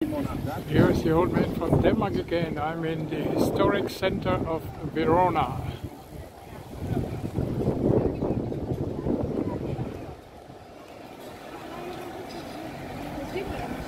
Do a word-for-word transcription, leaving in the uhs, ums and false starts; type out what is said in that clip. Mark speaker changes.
Speaker 1: Here's the old man from Denmark again. I'm in the historic center of Verona.
Speaker 2: Super.